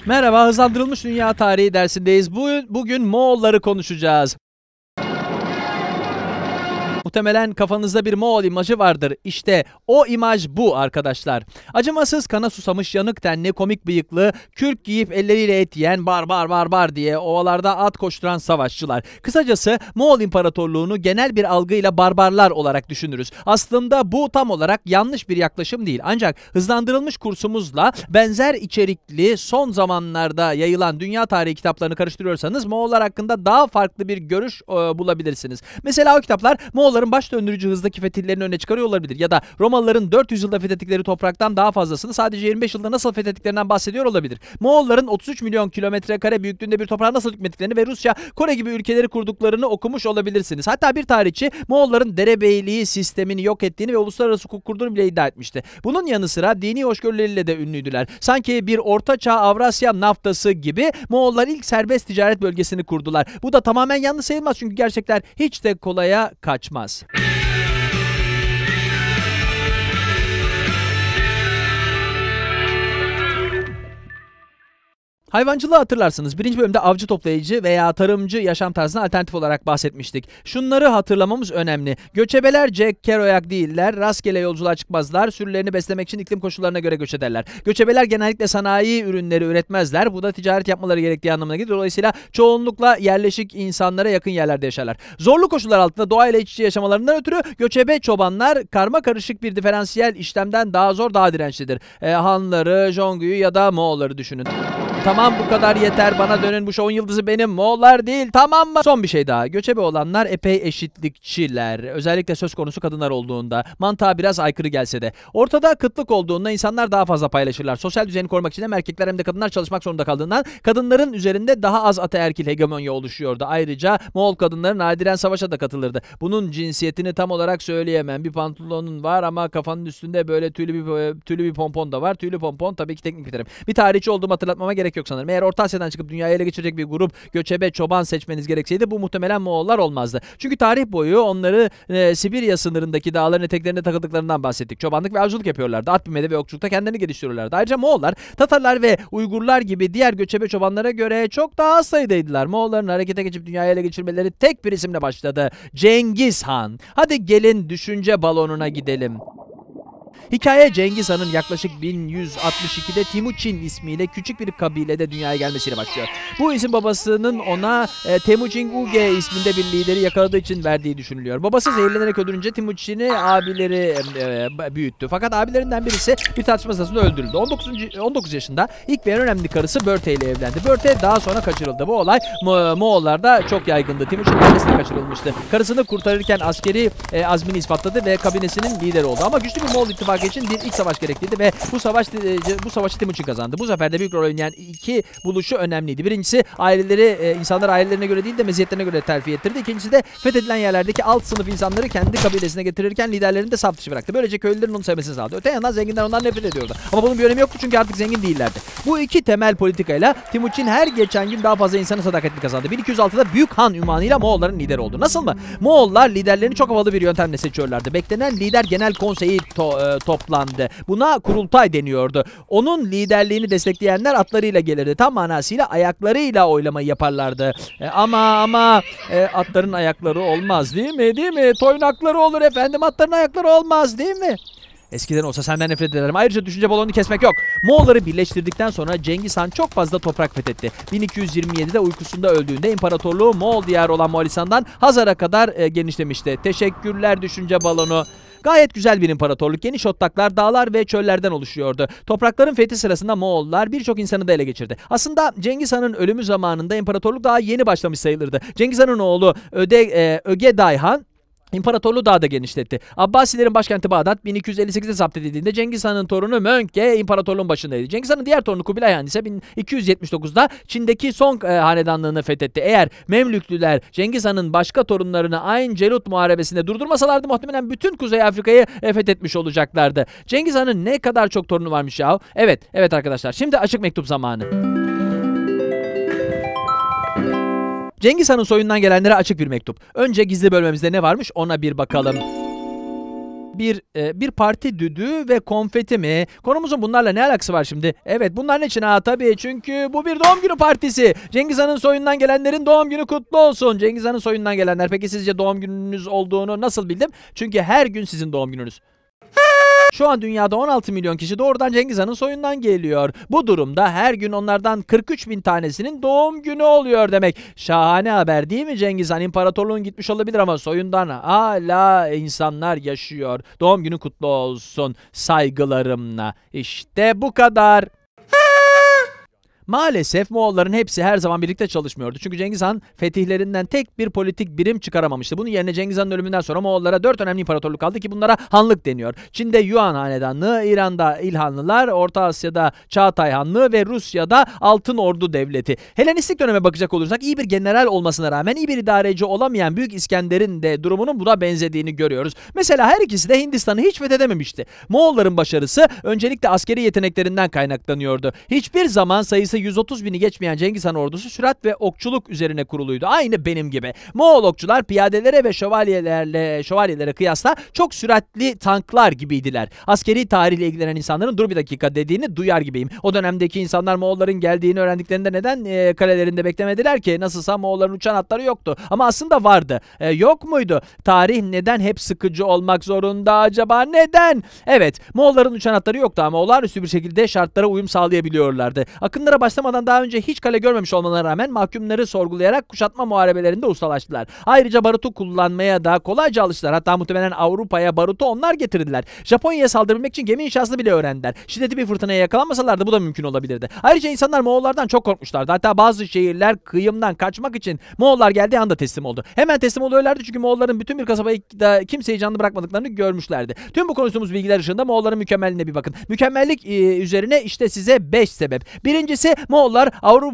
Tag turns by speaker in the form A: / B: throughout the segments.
A: Merhaba, hızlandırılmış dünya tarihi dersindeyiz. Bugün Moğolları konuşacağız. Muhtemelen kafanızda bir Moğol imajı vardır. İşte o imaj bu arkadaşlar. Acımasız, kana susamış, yanık tenli, komik bıyıklı, kürk giyip elleriyle et yiyen, bar diye ovalarda at koşturan savaşçılar. Kısacası Moğol İmparatorluğunu genel bir algıyla barbarlar olarak düşünürüz. Aslında bu tam olarak yanlış bir yaklaşım değil. Ancak hızlandırılmış kursumuzla benzer içerikli son zamanlarda yayılan dünya tarihi kitaplarını karıştırıyorsanız Moğollar hakkında daha farklı bir görüş bulabilirsiniz. Mesela o kitaplar Moğolların baş döndürücü hızdaki fetihlerini öne çıkarıyor olabilir ya da Romalıların 400 yılda fethettikleri topraktan daha fazlasını sadece 25 yılda nasıl fethettiklerinden bahsediyor olabilir. Moğolların 33 milyon kilometre kare büyüklüğünde bir toprağı nasıl hükmettiklerini ve Rusya, Kore gibi ülkeleri kurduklarını okumuş olabilirsiniz. Hatta bir tarihçi Moğolların derebeyliği sistemini yok ettiğini ve uluslararası hukuk kurduğunu bile iddia etmişti. Bunun yanı sıra dini hoşgörüleriyle de ünlüydüler. Sanki bir ortaçağ Avrasya naftası gibi Moğollar ilk serbest ticaret bölgesini kurdular. Bu da tamamen yanlış sayılmaz çünkü gerçekler hiç de kolaya kaçmaz. Hayvancılığı hatırlarsınız. Birinci bölümde avcı toplayıcı veya tarımcı yaşam tarzına alternatif olarak bahsetmiştik. Şunları hatırlamamız önemli. Göçebeler Jack Kerouac değiller. Rastgele yolculuğa çıkmazlar. Sürülerini beslemek için iklim koşullarına göre göç ederler. Göçebeler genellikle sanayi ürünleri üretmezler. Bu da ticaret yapmaları gerektiği anlamına gelir. Dolayısıyla çoğunlukla yerleşik insanlara yakın yerlerde yaşarlar. Zorlu koşullar altında doğayla iç içe yaşamalarından ötürü göçebe çobanlar karma karışık bir diferansiyel işlemden daha zor, daha dirençlidir. Hanları, Jongü'yü ya da Moğolları düşünün. Tamam, bu kadar yeter, bana dönün, bu şovun yıldızı benim, Moğollar değil, tamam mı? Son bir şey daha. Göçebe olanlar epey eşitlikçiler. Özellikle söz konusu kadınlar olduğunda. Mantığa biraz aykırı gelse de. Ortada kıtlık olduğunda insanlar daha fazla paylaşırlar. Sosyal düzeni korumak için hem erkekler hem de kadınlar çalışmak zorunda kaldığından kadınların üzerinde daha az ataerkil hegemonya oluşuyordu. Ayrıca Moğol kadınları nadiren savaşa da katılırdı. Bunun cinsiyetini tam olarak söyleyemem. Bir pantolonun var ama kafanın üstünde böyle tüylü bir pompon da var. Tüylü pompon tabii ki teknik bir terim. Bir tarihçi olduğumu hatırlatmama gerek yok sanırım. Eğer Orta Asya'dan çıkıp dünyayı ele geçirecek bir grup göçebe çoban seçmeniz gerekseydi bu muhtemelen Moğollar olmazdı. Çünkü tarih boyu onları Sibirya sınırındaki dağların eteklerine takıldıklarından bahsettik. Çobanlık ve avcılık yapıyorlardı. At binmede ve okçulukta kendilerini geliştiriyorlardı. Ayrıca Moğollar Tatarlar ve Uygurlar gibi diğer göçebe çobanlara göre çok daha az sayıdaydılar. Moğolların harekete geçip dünyayı ele geçirmeleri tek bir isimle başladı. Cengiz Han. Hadi gelin düşünce balonuna gidelim. Hikaye Cengiz Han'ın yaklaşık 1162'de Timuçin ismiyle küçük bir kabilede dünyaya gelmesiyle başlıyor. Bu isim babasının ona Temujin Uge isminde bir lideri yakaladığı için verdiği düşünülüyor. Babası zehirlenerek öldürünce Timuçin'i abileri büyüttü. Fakat abilerinden birisi bir tartışma sırasında öldürüldü. 19 yaşında ilk ve en önemli karısı Börte ile evlendi. Börte daha sonra kaçırıldı. Bu olay Moğollarda çok yaygındı. Timuçin ailesine kaçırılmıştı. Karısını kurtarırken askeri azmini ispatladı ve kabinesinin lideri oldu. Ama güçlü bir Moğol ittifakı için bir iç savaş gerekliydi ve bu savaşı Timuçin kazandı. Bu zaferde büyük rol oynayan iki buluşu önemliydi. Birincisi insanlar ailelerine göre değil de meziyetlerine göre terfi ettirdi. İkincisi de fethedilen yerlerdeki alt sınıf insanları kendi kabilesine getirirken liderlerini de saf dışı bıraktı. Böylece köylülerin onu sevmesini sağladı. Öte yandan zenginler ondan nefret ediyordu. Ama bunun bir önemi yoktu çünkü artık zengin değillerdi. Bu iki temel politikayla Timuçin her geçen gün daha fazla insanın sadakatini kazandı. 1206'da Büyük Han unvanıyla Moğolların lideri oldu. Nasıl mı? Moğollar liderlerini çok havalı bir yöntemle seçiyorlardı. Beklenen lider genel konseyi toplandı. Buna kurultay deniyordu. Onun liderliğini destekleyenler atlarıyla gelirdi. Tam manasıyla ayaklarıyla oylamayı yaparlardı. Ama atların ayakları olmaz değil mi? Değil mi? Toynakları olur efendim. Atların ayakları olmaz değil mi? Eskiden olsa senden nefret ederim. Ayrıca düşünce balonunu kesmek yok. Moğolları birleştirdikten sonra Cengiz Han çok fazla toprak fethetti. 1227'de uykusunda öldüğünde imparatorluğu Moğol diyarı olan Moğolistan'dan Hazar'a kadar genişlemişti. Teşekkürler düşünce balonu. Gayet güzel bir imparatorluk. Geniş otlaklar, dağlar ve çöllerden oluşuyordu. Toprakların fethi sırasında Moğollar birçok insanı da ele geçirdi. Aslında Cengiz Han'ın ölümü zamanında imparatorluk daha yeni başlamış sayılırdı. Cengiz Han'ın oğlu Ögedei Han İmparatorluğu daha da genişletti. Abbasilerin başkenti Bağdat 1258'de zapt edildiğinde Cengiz Han'ın torunu Mönke imparatorluğun başındaydı. Cengiz Han'ın diğer torunu Kubilay Han ise 1279'da Çin'deki Song hanedanlığını fethetti. Eğer Memlüklüler Cengiz Han'ın başka torunlarını Ayn Celut muharebesinde durdurmasalardı muhtemelen bütün Kuzey Afrika'yı fethetmiş olacaklardı. Cengiz Han'ın ne kadar çok torunu varmış ya. Evet arkadaşlar, şimdi açık mektup zamanı. Cengiz Han'ın soyundan gelenlere açık bir mektup. Önce gizli bölmemizde ne varmış ona bir bakalım. Bir parti düdüğü ve konfeti mi? Konumuzun bunlarla ne alakası var şimdi? Evet, bunların için tabii, çünkü bu bir doğum günü partisi. Cengiz Han'ın soyundan gelenlerin doğum günü kutlu olsun. Cengiz Han'ın soyundan gelenler, peki sizce doğum gününüz olduğunu nasıl bildim? Çünkü her gün sizin doğum gününüz. Şu an dünyada 16 milyon kişi doğrudan Cengiz Han'ın soyundan geliyor. Bu durumda her gün onlardan 43 bin tanesinin doğum günü oluyor demek. Şahane haber değil mi Cengiz Han? İmparatorluğun gitmiş olabilir ama soyundan hala insanlar yaşıyor. Doğum günü kutlu olsun saygılarımla. İşte bu kadar. Maalesef Moğolların hepsi her zaman birlikte çalışmıyordu. Çünkü Cengiz Han fetihlerinden tek bir politik birim çıkaramamıştı. Bunun yerine Cengiz Han'ın ölümünden sonra Moğollara 4 önemli imparatorluk kaldı ki bunlara hanlık deniyor. Çin'de Yuan Hanedanlığı, İran'da İlhanlılar, Orta Asya'da Çağatay Hanlığı ve Rusya'da Altın Ordu Devleti. Helenistik döneme bakacak olursak iyi bir general olmasına rağmen iyi bir idareci olamayan Büyük İskender'in de durumunun buna benzediğini görüyoruz. Mesela her ikisi de Hindistan'ı hiç fethedememişti. Moğolların başarısı öncelikle askeri yeteneklerinden kaynaklanıyordu. Hiçbir zaman sayısı 130 bini geçmeyen Cengiz Han ordusu sürat ve okçuluk üzerine kuruluydu. Aynı benim gibi. Moğol okçular piyadelere ve şövalyelere kıyasla çok süratli tanklar gibiydiler. Askeri tarihle ilgilenen insanların dur bir dakika dediğini duyar gibiyim. O dönemdeki insanlar Moğolların geldiğini öğrendiklerinde neden kalelerinde beklemediler ki? Nasılsa Moğolların uçan atları yoktu. Ama aslında vardı. Yok muydu? Tarih neden hep sıkıcı olmak zorunda acaba? Neden? Evet, Moğolların uçan atları yoktu ama olağanüstü bir şekilde şartlara uyum sağlayabiliyorlardı. Akınlara başlamadan daha önce hiç kale görmemiş olmalarına rağmen mahkumları sorgulayarak kuşatma muharebelerinde ustalaştılar. Ayrıca barutu kullanmaya da kolayca alıştılar. Hatta muhtemelen Avrupa'ya barutu onlar getirdiler. Japonya'ya saldırabilmek için gemi inşasını bile öğrendiler. Şiddetli bir fırtınaya yakalanmasalardı bu da mümkün olabilirdi. Ayrıca insanlar Moğollardan çok korkmuşlardı. Hatta bazı şehirler kıyımdan kaçmak için Moğollar geldiği anda teslim oldu. Hemen teslim oluyorlardı çünkü Moğolların bütün bir kasabayı da kimseyi canlı bırakmadıklarını görmüşlerdi. Tüm bu konuştuğumuz bilgiler ışığında Moğolların mükemmelliğine bir bakın. Mükemmellik üzerine işte size 5 sebep. Birincisi, Moğollar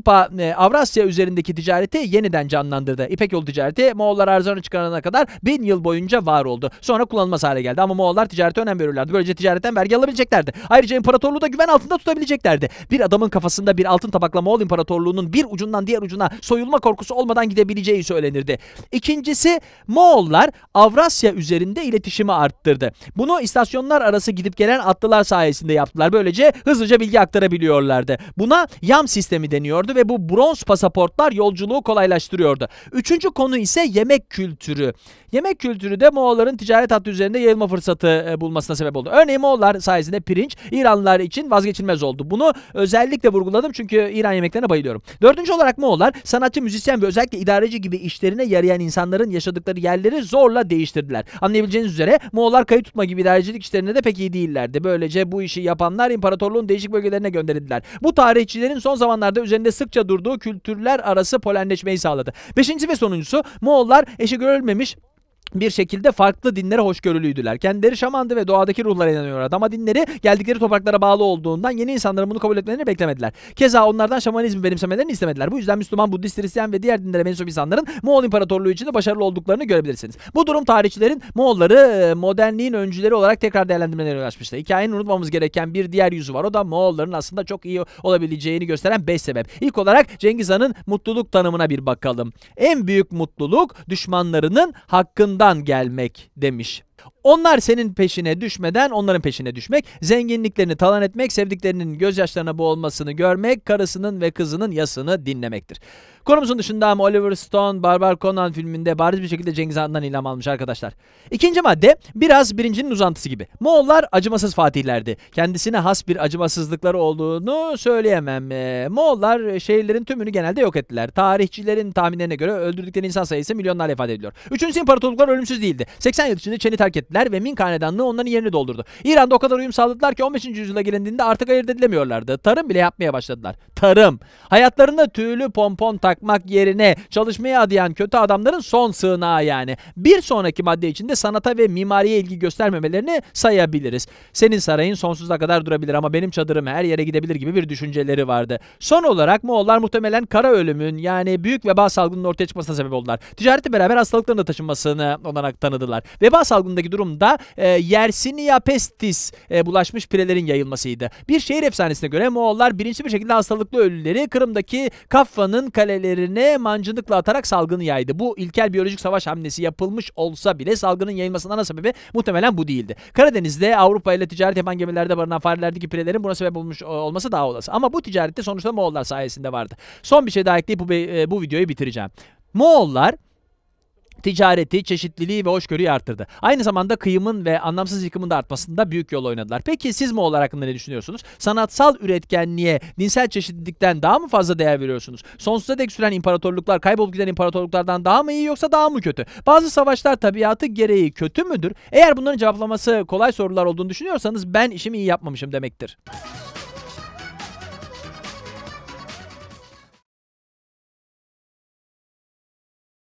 A: Avrasya üzerindeki ticareti yeniden canlandırdı. İpek yolu ticareti Moğollar Arzan'ı çıkarana kadar 1000 yıl boyunca var oldu. Sonra kullanılmaz hale geldi ama Moğollar ticarete önem veriyorlardı. Böylece ticaretten vergi alabileceklerdi. Ayrıca imparatorluğu da güven altında tutabileceklerdi. Bir adamın kafasında bir altın tabakla Moğol İmparatorluğu'nun bir ucundan diğer ucuna soyulma korkusu olmadan gidebileceği söylenirdi. İkincisi, Moğollar Avrasya üzerinde iletişimi arttırdı. Bunu istasyonlar arası gidip gelen atlılar sayesinde yaptılar. Böylece hızlıca bilgi aktarabiliyorlardı. Buna yam sistemi deniyordu ve bu bronz pasaportlar yolculuğu kolaylaştırıyordu. Üçüncü konu ise yemek kültürü. Yemek kültürü de Moğolların ticaret hattı üzerinde yayılma fırsatı bulmasına sebep oldu. Örneğin Moğollar sayesinde pirinç İranlılar için vazgeçilmez oldu. Bunu özellikle vurguladım çünkü İran yemeklerine bayılıyorum. Dördüncü olarak Moğollar sanatçı, müzisyen ve özellikle idareci gibi işlerine yarayan insanların yaşadıkları yerleri zorla değiştirdiler. Anlayabileceğiniz üzere Moğollar kayıt tutma gibi idarecilik işlerinde de pek iyi değillerdi. Böylece bu işi yapanlar imparatorluğun değişik bölgelerine gönderildiler. Bu tarihçilerin son zamanlarda üzerinde sıkça durduğu kültürler arası polenleşmeyi sağladı. Beşinci ve sonuncusu, Moğollar eşi görülmemiş bir şekilde farklı dinlere hoşgörülüydüler. Kendileri şamandı ve doğadaki ruhlara inanıyorlardı ama dinleri geldikleri topraklara bağlı olduğundan yeni insanların bunu kabul etmelerini beklemediler. Keza onlardan şamanizmi benimsemelerini istemediler. Bu yüzden Müslüman, Budist, Hristiyan ve diğer dinlere mensup insanların Moğol İmparatorluğu içinde başarılı olduklarını görebilirsiniz. Bu durum tarihçilerin Moğolları modernliğin öncüleri olarak tekrar değerlendirmelerine yol açmıştı. Hikayenin unutmamamız gereken bir diğer yüzü var. O da Moğolların aslında çok iyi olabileceğini gösteren 5 sebep. İlk olarak Cengiz Han'ın mutluluk tanımına bir bakalım. En büyük mutluluk düşmanlarının hakkından gelmek demiş. Onlar senin peşine düşmeden onların peşine düşmek, zenginliklerini talan etmek, sevdiklerinin gözyaşlarına boğulmasını görmek, karısının ve kızının yasını dinlemektir. Konumuzun dışında ama Oliver Stone, Barbar Conan filminde bariz bir şekilde Cengiz Han'dan ilham almış arkadaşlar. İkinci madde biraz birincinin uzantısı gibi. Moğollar acımasız fatihlerdi. Kendisine has bir acımasızlıkları olduğunu söyleyemem. Moğollar şehirlerin tümünü genelde yok ettiler. Tarihçilerin tahminlerine göre öldürdükleri insan sayısı milyonlarla ifade ediliyor. Üçüncüsü, imparatorluklar ölümsüz değildi. 80 yıl içinde Çin'i terk ettiler ve Ming Hanedanlığı onların yerini doldurdu. İran'da o kadar uyum sağladılar ki 15. yüzyıla gelindiğinde artık ayırt edilemiyorlardı. Tarım bile yapmaya başladılar. Tarım. Hayatlarında tüylü pompon takmak yerine çalışmaya adayan kötü adamların son sığınağı yani. Bir sonraki madde içinde sanata ve mimariye ilgi göstermemelerini sayabiliriz. Senin sarayın sonsuza kadar durabilir ama benim çadırım her yere gidebilir gibi bir düşünceleri vardı. Son olarak Moğollar muhtemelen kara ölümün yani büyük veba salgının ortaya çıkmasına sebep oldular. Ticareti beraber hastalıkların da taşınmasını olarak tanıdılar. Veba salgınındaki sonrasındaki durumda Yersinia pestis bulaşmış pirelerin yayılmasıydı. Bir şehir efsanesine göre Moğollar bilinçli bir şekilde hastalıklı ölüleri Kırım'daki Kaffan'ın kalelerine mancınıkla atarak salgını yaydı. Bu ilkel biyolojik savaş hamlesi yapılmış olsa bile salgının yayılmasının ana sebebi muhtemelen bu değildi. Karadeniz'de Avrupa ile ticaret yapan gemilerde barınan farelerdeki pirelerin buna sebep olmuş olması daha olası. Ama bu ticarette sonuçta Moğollar sayesinde vardı. Son bir şey daha ekleyip bu videoyu bitireceğim. Moğollar ticareti, çeşitliliği ve hoşgörüyü arttırdı. Aynı zamanda kıyımın ve anlamsız yıkımın da artmasında büyük yol oynadılar. Peki siz Moğollar hakkında ne düşünüyorsunuz? Sanatsal üretkenliğe, dinsel çeşitlilikten daha mı fazla değer veriyorsunuz? Sonsuza dek süren imparatorluklar, kaybolup giden imparatorluklardan daha mı iyi yoksa daha mı kötü? Bazı savaşlar tabiatı gereği kötü müdür? Eğer bunların cevaplaması kolay sorular olduğunu düşünüyorsanız ben işimi iyi yapmamışım demektir.